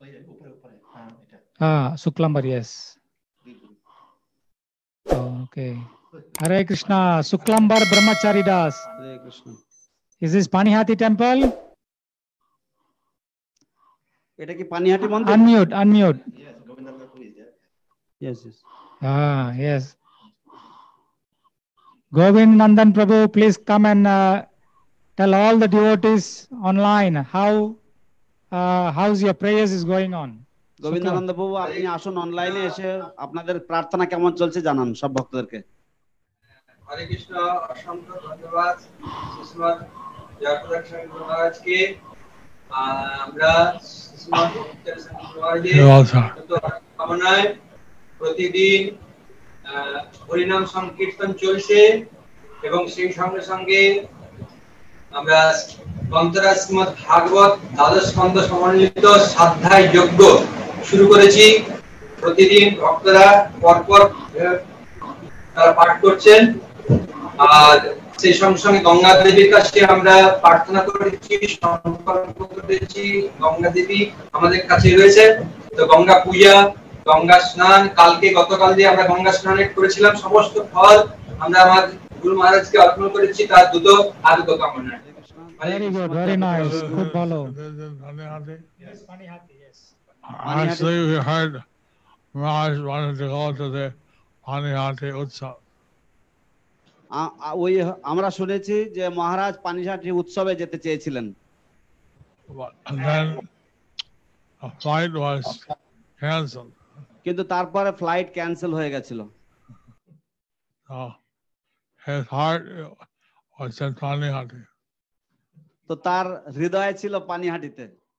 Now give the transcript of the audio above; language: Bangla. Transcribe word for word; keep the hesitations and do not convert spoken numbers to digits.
Ah, Suklambar, yes. Oh, okay. Hare Krishna, Suklambar Brahmachari Das. Hare Krishna. Is this Panihati temple? এটা কি পানিহাটি মন্দির? Unmute, unmute. Yes, yes. Ah, yes. Govind Nandan Prabhu, please come and uh, tell all the devotees online how uh, how's your prayers is going on. Govindananda বাবু আপনি আসুন অনলাইনে এসে আপনাদের প্রার্থনা কেমন চলছে জানান সব ভক্তদেরকে। হরে কৃষ্ণ, অসংখ্য ধন্যবাদ শ্রীমৎ জয়প্রকাশ স্বামী মহারাজকে। আমরা শ্রীমৎ কামনায় প্রতিদিন হরিনাম সংকীর্তন চলছে এবং সেই সঙ্গে সঙ্গে আমরা গ্রন্থরাজ শ্রীমৎ ভাগবত দ্বাদশ স্কন্ধ সমন্বিত সাধ্যায় যজ্ঞ শুরু করেছি। প্রতিদিন ভক্তরা পরপর তারা পাঠ করছেন আর সেই সঙ্গে সঙ্গে গঙ্গা দেবীর কাছে আমরা প্রার্থনা করেছি, সংকল্প করেছি। গঙ্গা দেবী আমাদের কাছে রয়েছে, তো গঙ্গা পূজা, গঙ্গা স্নান, কালকে গতকাল দিয়ে আমরা গঙ্গা স্নান করেছিলাম। সমস্ত ফল আমরা আমার গুরু মহারাজকে অর্পণ করেছি তার দ্রুত আরোগ্য কামনায়। Very good, very nice. Good follow. Yes, Panihati, yes. Actually, we heard Maharaj wanted to go to the Panihati Utsav. ওই আমরা শুনেছি যে মহারাজ পানিহাটি উৎসবে যেতে চেয়েছিলেন। And then a flight was cancelled. কিন্তু তারপরে ফ্লাইট ক্যান্সেল হয়ে গেছিল। So his heart was in Panihati. তো তার হৃদয় ছিল পানিহাটিতে।